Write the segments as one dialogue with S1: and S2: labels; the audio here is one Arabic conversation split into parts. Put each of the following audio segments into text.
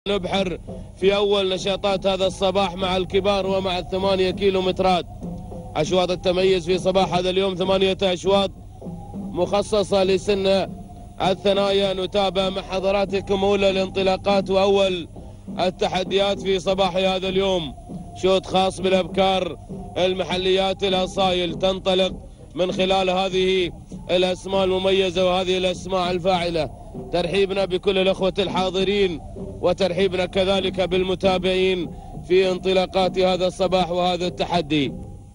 S1: نبحر في أول نشاطات هذا الصباح مع الكبار ومع ال8 كيلومترات. أشواط التميز في صباح هذا اليوم 8 أشواط مخصصة لسن الثنايا. نتابع مع حضراتكم أولى الانطلاقات وأول التحديات في صباح هذا اليوم. شوط خاص بالأبكار، المحليات، الأصايل، تنطلق من خلال هذه الأسماء المميزة وهذه الأسماء الفاعلة. ترحيبنا بكل الأخوة الحاضرين وترحيبنا كذلك بالمتابعين في انطلاقات هذا الصباح وهذا التحدي.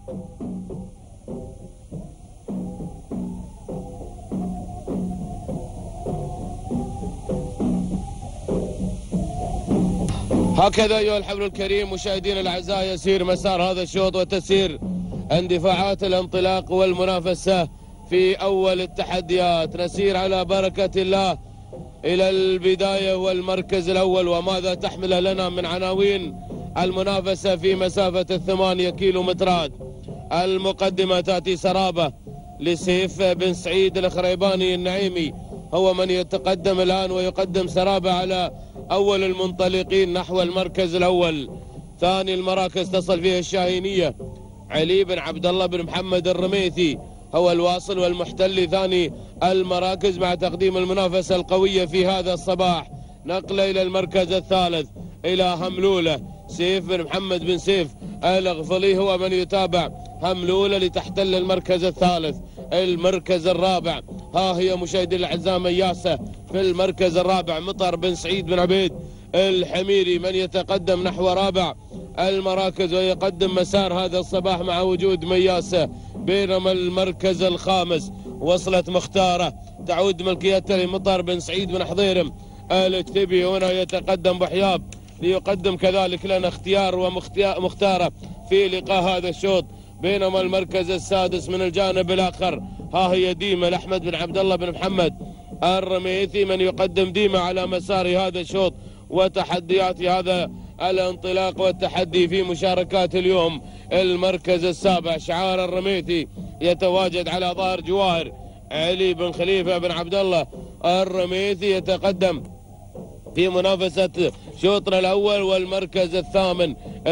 S1: هكذا أيها الحفل الكريم مشاهدينا الأعزاء يسير مسار هذا الشوط وتسير اندفاعات الانطلاق والمنافسة في أول التحديات. نسير على بركة الله إلى البداية والمركز الأول. وماذا تحمل لنا من عناوين المنافسة في مسافة 8 كيلومترات؟ المقدمة تأتي سرابة لسيف بن سعيد الخريباني النعيمي، هو من يتقدم الآن ويقدم سرابة على أول المنطلقين نحو المركز الأول. ثاني المراكز تصل فيها الشاهينية علي بن عبد الله بن محمد الرميثي، هو الواصل والمحتل ثاني المراكز مع تقديم المنافسة القوية في هذا الصباح. نقله إلى المركز الثالث إلى هملولة سيف بن محمد بن سيف الغفلي، هو من يتابع هملولة لتحتل المركز الثالث. المركز الرابع ها هي مشاهدي الأعزاء مياسة في المركز الرابع. مطر بن سعيد بن عبيد الحميري من يتقدم نحو رابع المراكز ويقدم مسار هذا الصباح مع وجود مياسة. بينما المركز الخامس وصلت مختارة تعود ملكيتها لمطر بن سعيد بن حضيرم الكتبي، هنا يتقدم بحياب ليقدم كذلك لنا اختيار ومختارة في لقاء هذا الشوط. بينما المركز السادس من الجانب الآخر ها هي ديمة لأحمد بن عبد الله بن محمد الرميثي من يقدم ديمة على مسار هذا الشوط وتحديات هذا الانطلاق والتحدي في مشاركات اليوم. المركز السابع شعار الرميثي يتواجد على ظهر جواهر علي بن خليفة بن عبد الله الرميثي يتقدم في منافسة شوطنا الأول. والمركز الثامن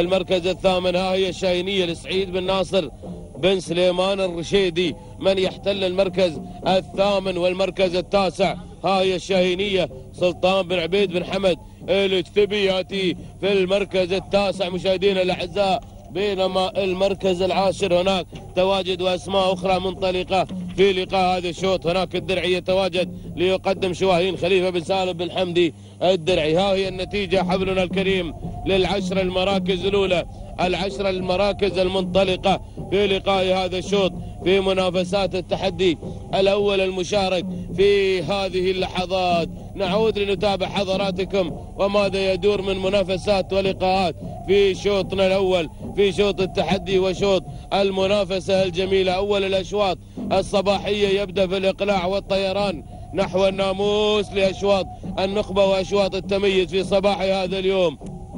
S1: ها هي الشاهينية لسعيد بن ناصر بن سليمان الرشيدي من يحتل المركز الثامن. والمركز التاسع ها هي الشاهينية سلطان بن عبيد بن حمد الكتبي يأتي في المركز التاسع مشاهدينا الأعزاء. بينما المركز العاشر هناك تواجد وأسماء أخرى منطلقة في لقاء هذا الشوط. هناك الدرعي يتواجد ليقدم شواهين خليفة بن سالم بن حمدي الدرعي. ها هي النتيجة حفلنا الكريم للعشر المراكز الأولى، العشر المراكز المنطلقة في لقاء هذا الشوط في منافسات التحدي الأول المشارك في هذه اللحظات. نعود لنتابع حضراتكم وماذا يدور من منافسات ولقاءات في شوطنا الأول في شوط التحدي وشوط المنافسة الجميلة. أول الأشواط الصباحية يبدأ في الإقلاع والطيران نحو الناموس لأشواط النخبة وأشواط التميز في صباح هذا اليوم.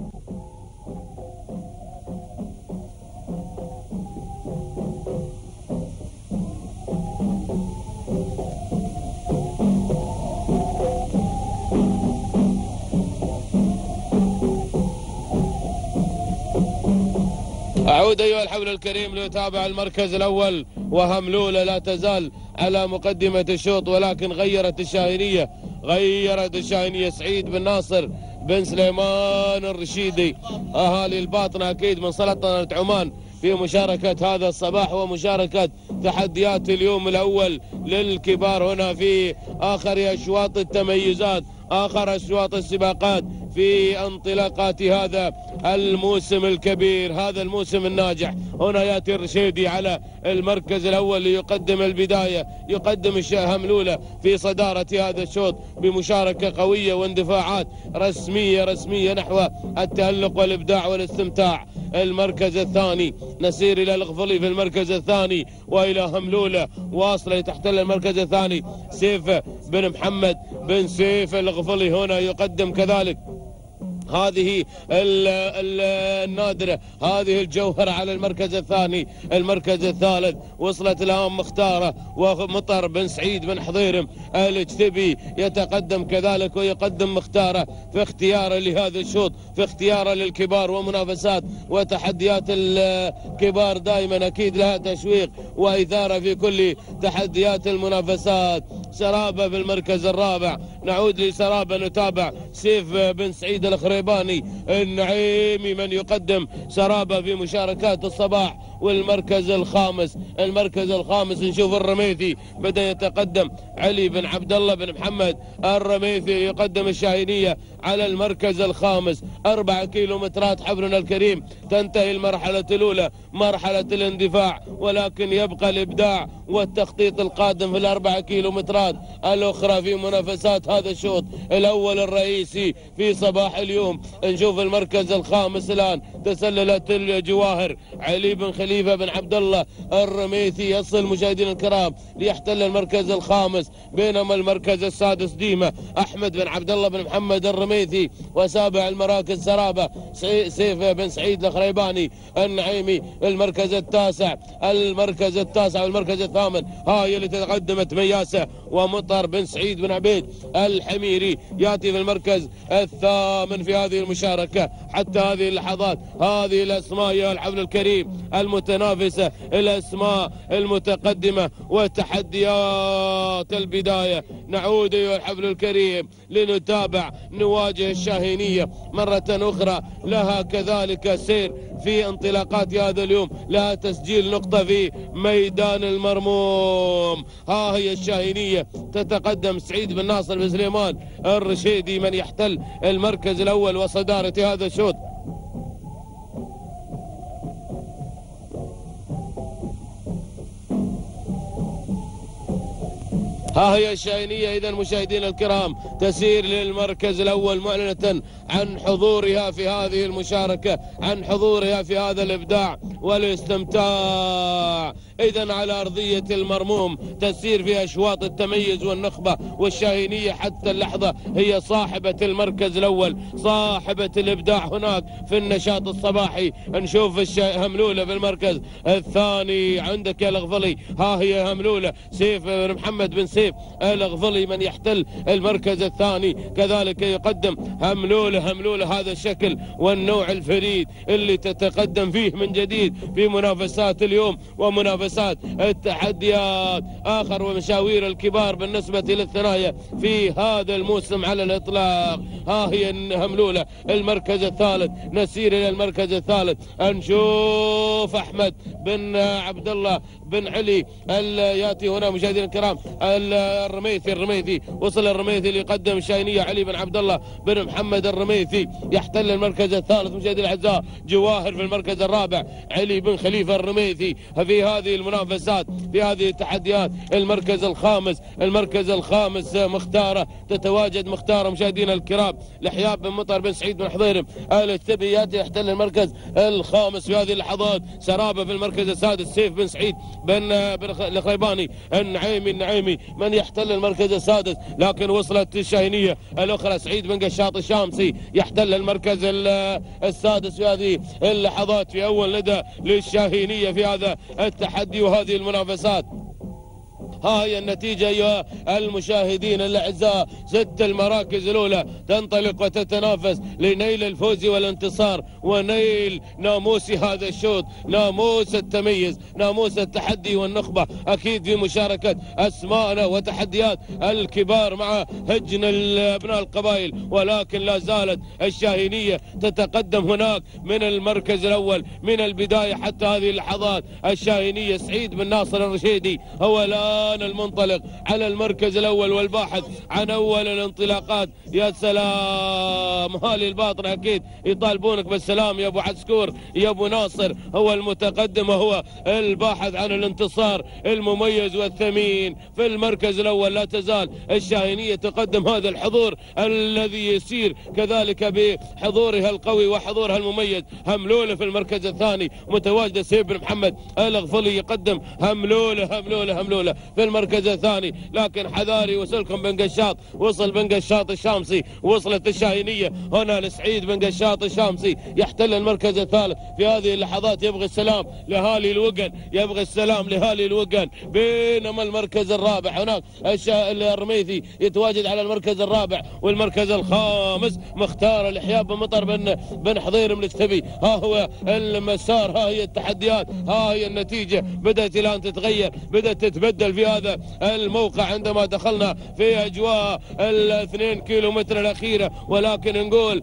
S1: أعود أيها الحفل الكريم ليتابع المركز الأول وهملولة لا تزال على مقدمة الشوط، ولكن غيرت الشاهينية سعيد بن ناصر بن سليمان الرشيدي أهالي الباطنة أكيد من سلطنة عمان في مشاركة هذا الصباح ومشاركة تحديات اليوم الأول للكبار هنا في آخر أشواط التميزات، آخر أشواط السباقات في انطلاقات هذا الموسم الكبير، هذا الموسم الناجح. هنا يأتي الرشيدي على المركز الأول ليقدم البداية، يقدم هملولة في صدارة هذا الشوط بمشاركة قوية واندفاعات رسمية نحو التألق والإبداع والاستمتاع. المركز الثاني نسير إلى الغفلي في المركز الثاني وإلى هملولة واصلة تحتل المركز الثاني سيف بن محمد بن سيف الغفلي، هنا يقدم كذلك هذه النادرة، هذه الجوهرة على المركز الثاني. المركز الثالث وصلت الآن مختارة ومطر بن سعيد بن حضيرم الجتبي يتقدم كذلك ويقدم مختارة في اختياره لهذا الشوط، في اختياره للكبار ومنافسات وتحديات الكبار دائما أكيد لها تشويق وإثارة في كل تحديات المنافسات. سرابة في المركز الرابع، نعود لسرابة نتابع سيف بن سعيد الخريباني النعيمي من يقدم سرابة في مشاركات الصباح. والمركز الخامس، المركز الخامس نشوف الرميثي بدأ يتقدم علي بن عبد الله بن محمد الرميثي يقدم الشاهينية على المركز الخامس. 4 كيلومترات حفرنا الكريم تنتهي المرحلة الأولى، مرحلة الاندفاع، ولكن يبقى الإبداع والتخطيط القادم في ال4 كيلومترات الأخرى في منافسات هذا الشوط الأول الرئيسي في صباح اليوم. نشوف المركز الخامس الآن تسللت الجواهر، علي بن خليفة بن عبد الله الرميثي يصل مشاهدينا الكرام ليحتل المركز الخامس، بينما المركز السادس ديمة أحمد بن عبد الله بن محمد الرميثي، وسابع المراكز سرابة سيف بن سعيد الخريباني النعيمي. المركز التاسع، المركز التاسع والمركز الثامن هاي اللي تقدمت مياسة ومطر بن سعيد بن عبيد الحميري ياتي في المركز الثامن في هذه المشاركة. حتى هذه اللحظات هذه الأسماء يا الحفل الكريم المتنافسة، الأسماء المتقدمة وتحديات البداية. نعود أيها الحفل الكريم لنتابع نواجه الشاهينية مرة أخرى، لها كذلك سير في انطلاقات هذا اليوم، لها تسجيل نقطة في ميدان المرموم. ها هي الشاهينية تتقدم سعيد بن ناصر بن سليمان الرشيدي من يحتل المركز الأول وصدارة هذا الشوط. ها هي الشاهينية إذا مشاهدينا الكرام تسير للمركز الأول معلنة عن حضورها في هذه المشاركة، عن حضورها في هذا الإبداع والاستمتاع. إذا على أرضية المرموم تسير في أشواط التميز والنخبة، والشاهينية حتى اللحظة هي صاحبة المركز الأول، صاحبة الإبداع هناك في النشاط الصباحي. نشوف هملولة في المركز الثاني، عندك يا الغفلي، ها هي هملولة سيف بن محمد بن سيف الغفلي من يحتل المركز الثاني، كذلك يقدم هملولة هذا الشكل والنوع الفريد اللي تتقدم فيه من جديد في منافسات اليوم ومنافسات التحديات. آخر ومشاوير الكبار بالنسبة للثنايا في هذا الموسم على الإطلاق. ها هي هملولة المركز الثالث، نسير إلى المركز الثالث نشوف أحمد بن عبد الله بن علي ياتي هنا مشاهدينا الكرام الرميثي وصل الرميثي ليقدم الشاهينية علي بن عبد الله بن محمد الرميثي يحتل المركز الثالث مشاهدينا الأعزاء. جواهر في المركز الرابع، علي بن خليفة الرميثي في هذه المنافسات في هذه التحديات. المركز الخامس مختارة، تتواجد مختارة مشاهدينا الكرام لحياب بن مطر بن سعيد بن حضيرم الجتبي ياتي يحتل المركز الخامس في هذه اللحظات. سرابة في المركز السادس، سيف بن سعيد بن الخريباني النعيمي من يحتل المركز السادس. لكن وصلت الشاهينية الأخرى، سعيد بن قشاط الشامسي يحتل المركز السادس في هذه اللحظات، في أول ندى للشاهينية في هذا التحدي وهذه المنافسات. ها هي النتيجة أيها المشاهدين الأعزاء، 6 المراكز الأولى تنطلق وتتنافس لنيل الفوز والانتصار ونيل ناموس هذا الشوط، ناموس التميز، ناموس التحدي والنخبة، أكيد في مشاركة أسماءنا وتحديات الكبار مع هجن أبناء القبائل. ولكن لا زالت الشاهينية تتقدم هناك من المركز الأول من البداية حتى هذه اللحظات. الشاهينية سعيد بن ناصر الرشيدي هو الآن المنطلق على المركز الأول والباحث عن أول الانطلاقات. يا سلام، هالي الباطن أكيد يطالبونك بالسلام يا أبو عسكور يا أبو ناصر. هو المتقدم وهو الباحث عن الانتصار المميز والثمين في المركز الأول. لا تزال الشاهينية تقدم هذا الحضور الذي يسير كذلك بحضورها القوي وحضورها المميز. هملولة في المركز الثاني متواجدة سيف بن محمد الغفلي يقدم هملولة في المركز الثاني، لكن حذاري وصلكم بن قشاط، وصل بن قشاط الشامسي، وصلت الشاهينية هنا لسعيد بن قشاط الشامسي يحتل المركز الثالث. في هذه اللحظات يبغي السلام لهالي الوقن، يبغي السلام لهالي الوقن، بينما المركز الرابع هناك الرميثي يتواجد على المركز الرابع، والمركز الخامس مختار الحياب بن مطر بن حضير الملكتبي. ها هو المسار، ها هي التحديات، ها هي النتيجة بدأت الآن تتغير، بدأت تتبدل في هذا الموقع عندما دخلنا في أجواء ال2 كيلومتر الأخيرة، ولكن نقول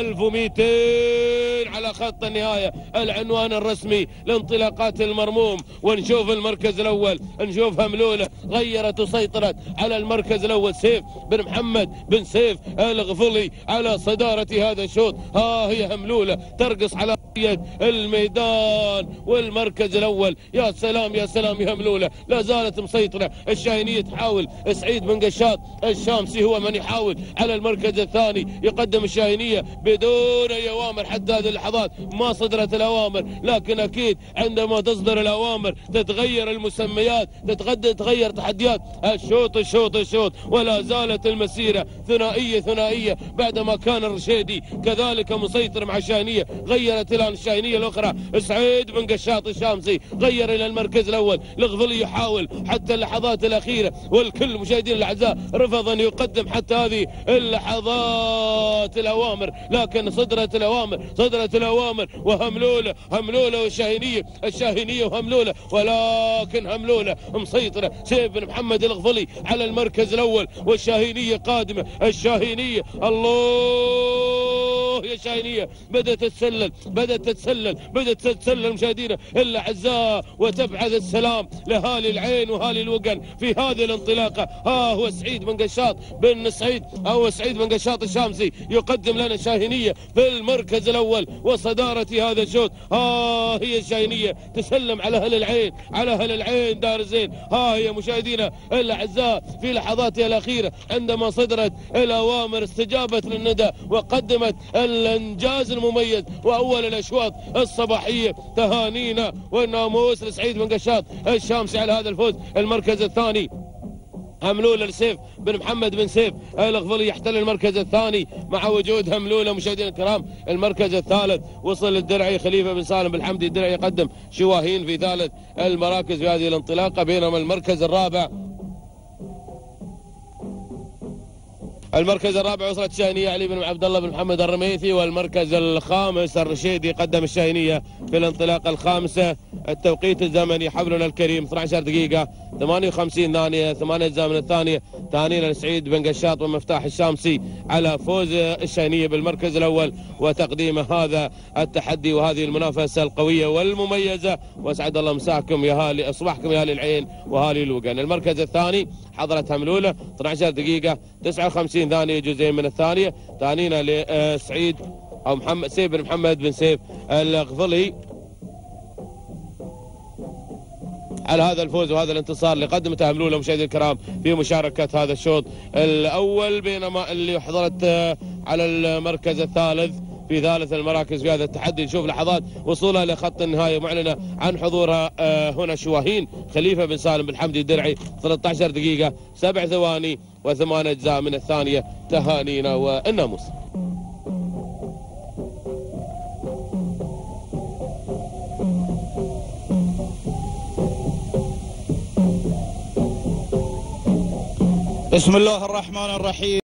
S1: 1200 على خط النهاية، العنوان الرسمي لانطلاقات المرموم. ونشوف المركز الأول، نشوف هملولة غيرت وسيطرت على المركز الأول، سيف بن محمد بن سيف الغفلي على صدارة هذا الشوط. ها هي هملولة ترقص على الميدان، والمركز الأول يا سلام يا سلام يا هملولة لا زالت مسيطرة. الشاهينية تحاول، سعيد بن قشاط الشامسي هو من يحاول على المركز الثاني، يقدم الشاهينية بدون أي أوامر حتى هذه اللحظات، ما صدرت الأوامر، لكن أكيد عندما تصدر الأوامر تتغير المسميات، تتغير تحديات الشوط، ولا زالت المسيرة ثنائية بعدما كان الرشيدي كذلك مسيطر مع الشاهينية. غيرت الآن الشاهينية الأخرى، سعيد بن قشاط الشامسي غير إلى المركز الأول، الغفلي يحاول حتى اللحظات الأخيرة، والكل مشاهدين الأعزاء رفض أن يقدم حتى هذه اللحظات الأوامر، لكن صدرت الأوامر وهملولة والشاهينية وهملولة، ولكن هملولة مسيطرة. سيف بن محمد الغفلي على المركز الأول، والشاهينية قادمة، الشاهينية الله يا الشاهينية بدأت تتسلل مشاهدينا الأعزاء، وتبعث السلام لهالي العين وهالي الوقن في هذه الانطلاقة. ها هو سعيد بن قشاط سعيد بن قشاط الشامسي يقدم لنا الشاهينية في المركز الأول وصدارة هذا الشوط. ها هي الشاهينية تسلم على أهل العين دار الزين. ها هي مشاهدينا الأعزاء في لحظاتها الأخيرة عندما صدرت الأوامر استجابت للندى وقدمت الإنجاز المميز وأول الأشواط الصباحية. تهانينا والناموس لسعيد بن قشاط الشامسي على هذا الفوز. المركز الثاني هملولة لسيف بن محمد بن سيف الغفلي يحتل المركز الثاني مع وجود هملولة. مشاهدينا الكرام المركز الثالث وصل الدرعي خليفة بن سالم بالحمدي، الدرعي يقدم شواهين في ثالث المراكز في هذه الانطلاقة، بينما المركز الرابع وصلت الشاهينية علي بن عبد الله بن محمد الرميثي، والمركز الخامس الرشيدي قدم الشاهينية في الانطلاقة الخامسة. التوقيت الزمني حبلنا الكريم 12 دقيقة 58 ثانية 8 أجزاء من الثانية. تهانينا لسعيد بن قشاط ومفتاح الشامسي على فوز الشاهينية بالمركز الأول وتقديم هذا التحدي وهذه المنافسة القوية والمميزة. واسعد الله مساكم يا هالي اصبحكم يا هالي العين وهالي الوقن. المركز الثاني حضرت هملولة 12 دقيقة 59 ثانية جزئين من الثانية. تهانينا لسعيد أو محمد سيف بن محمد بن سيف الغفلي على هذا الفوز وهذا الانتصار اللي قدمته هملولة مشاهدينا الكرام في مشاركة هذا الشوط الأول، بينما اللي حضرت على المركز الثالث في ثالث المراكز في هذا التحدي. نشوف لحظات وصولها لخط النهاية معلنة عن حضورها هنا شواهين خليفة بن سالم بالحمدي الدرعي 13 دقيقة 7 ثواني و8 أجزاء من الثانية. تهانينا والناموس.
S2: بسم الله الرحمن الرحيم.